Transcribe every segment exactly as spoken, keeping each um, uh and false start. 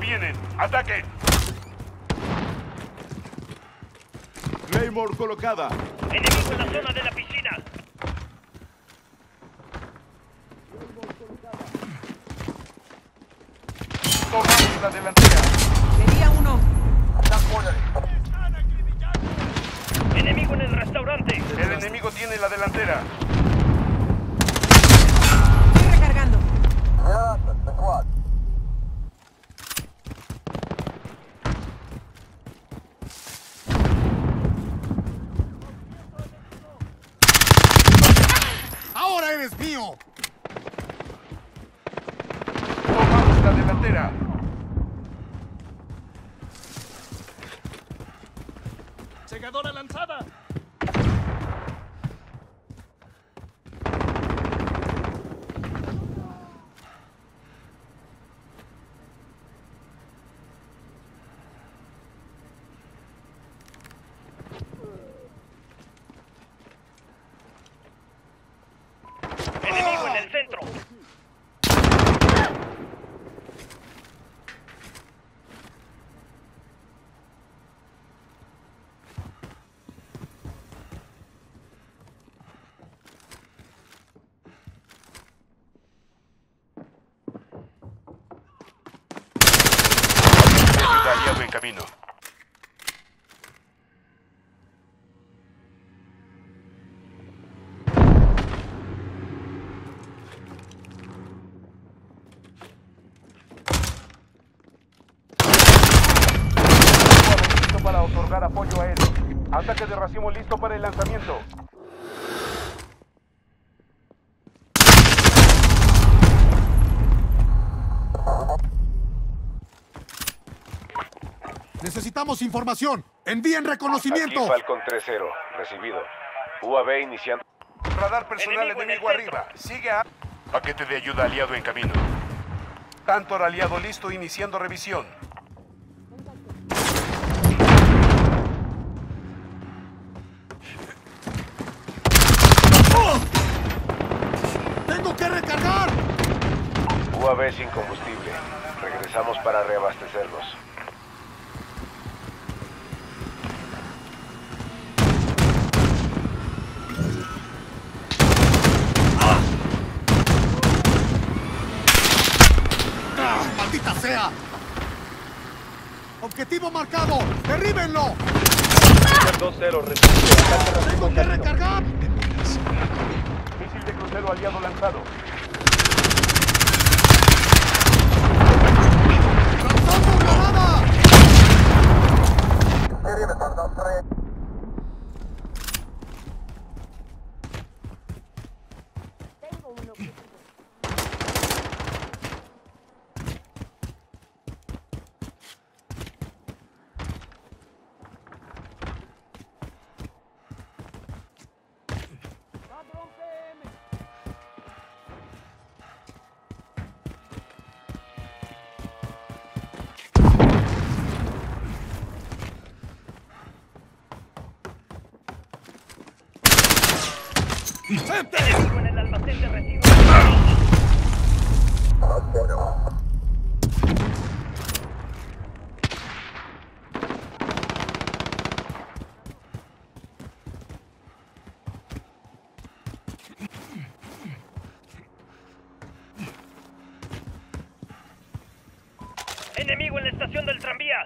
vienen. ¡Ataquen! Claymore colocada. Enemigo en la zona de la piscina. Tomamos la delantera. Quería uno. Enemigo en el restaurante. El enemigo tiene la delantera. Estoy recargando. ¡Ahora eres mío! Tomamos la delantera. Segadora lanzada. Enemigo en el centro. Aliado en camino. Listo para otorgar apoyo aéreo. Ataque de racimo listo para el lanzamiento. Necesitamos información. Envíen reconocimiento. Aquí Falcon tres cero. Recibido. U A V iniciando. Radar personal Enemigo en enemigo el centro. arriba. Sigue a... Paquete de ayuda aliado en camino. Tantor aliado listo iniciando revisión. ¡Tengo que recargar! U A V sin combustible. Regresamos para reabastecerlos. ¡Ah, ¡maldita sea! ¡Objetivo marcado! ¡Derríbenlo! dos cero. Recibido. ¡Tengo que recargar! Misil de crucero aliado lanzado. ¡Lanzando granada! Enemigo en el almacén de retiro. Enemigo en la estación del tranvía.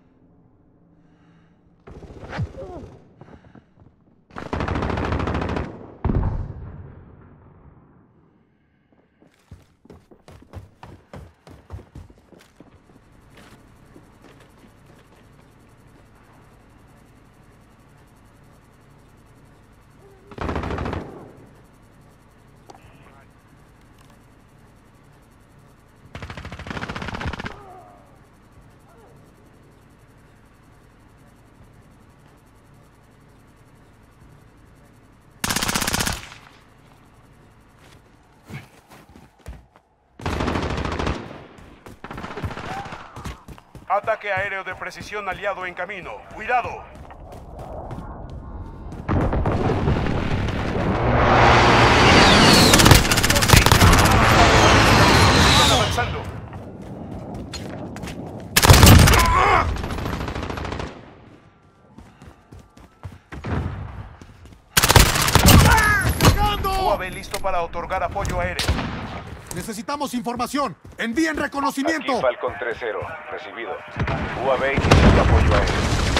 Ataque aéreo de precisión aliado en camino. ¡Cuidado! Están avanzando. listo para otorgar apoyo aéreo. Necesitamos información. Envíen reconocimiento. Aquí Falcon tres cero. Recibido. U A V iniciando apoyo aéreo.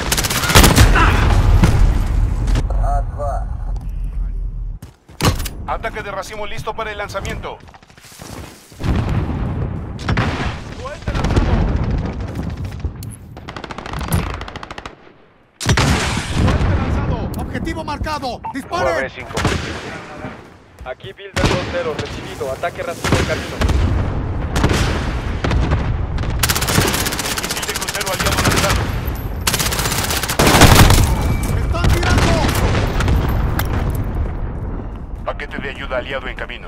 Ataque de racimo listo para el lanzamiento. ¡Cohete lanzado! ¡Cohete lanzado! Objetivo marcado. U A V ¡Disparen! sin combustible. Aquí Builder dos cero, recibido. Ataque racimo en camino. Misil de crucero aliado lanzado. ¡Están tirando! Paquete de ayuda aliado en camino.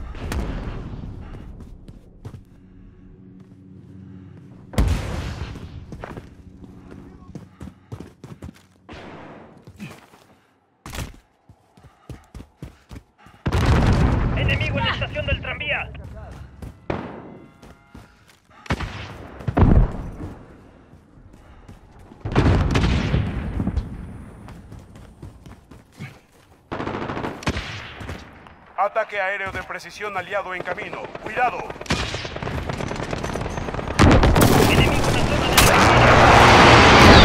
Enemigo en la estación del tranvía. Ataque aéreo de precisión aliado en camino. ¡Cuidado! Enemigo en la zona de la...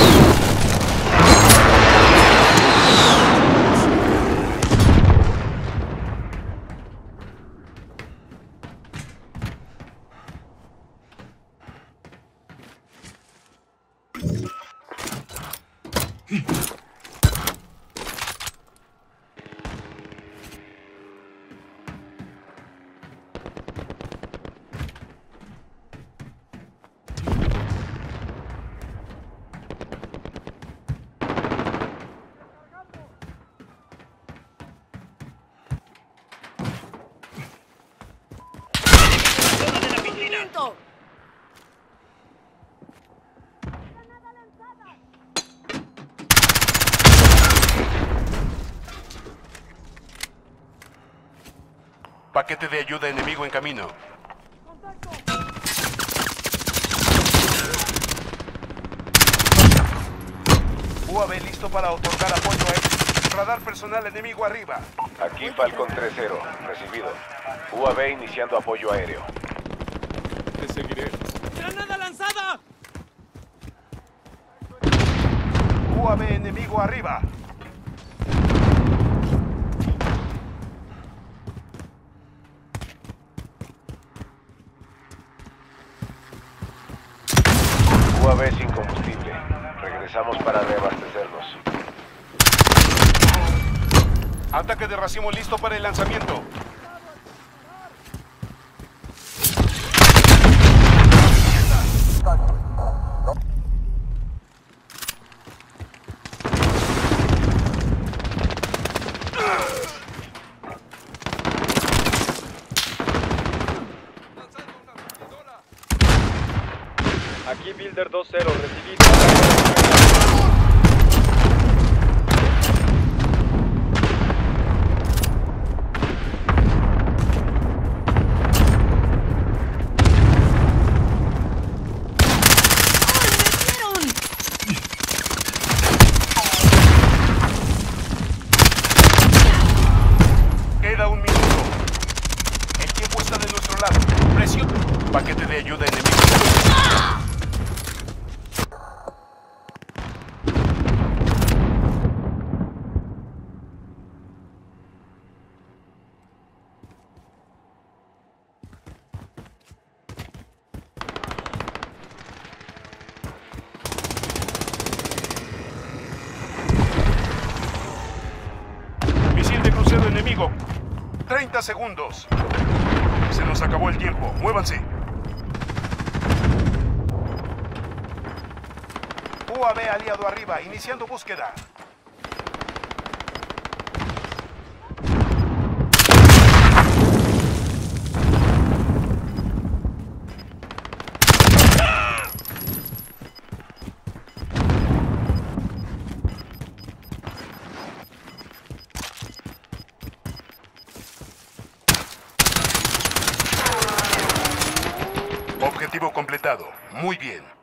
zona de la piscina. Paquete de ayuda enemigo en camino. U A V listo para otorgar apoyo aéreo. Radar personal enemigo arriba. Aquí Falcon tres cero. Recibido. U A V iniciando apoyo aéreo. Te seguiré. ¡Granada lanzada! U A V enemigo arriba. U A V sin combustible. Regresamos para reabastecernos. Ataque de racimo listo para el lanzamiento. Aquí Builder dos cero, recibido. Queda un minuto. El tiempo está de nuestro lado. Presión. Paquete de ayuda enemigo. Misil de crucero enemigo. treinta segundos. Se nos acabó el tiempo. Muévanse. U A V aliado arriba, iniciando búsqueda. Objetivo completado. Muy bien.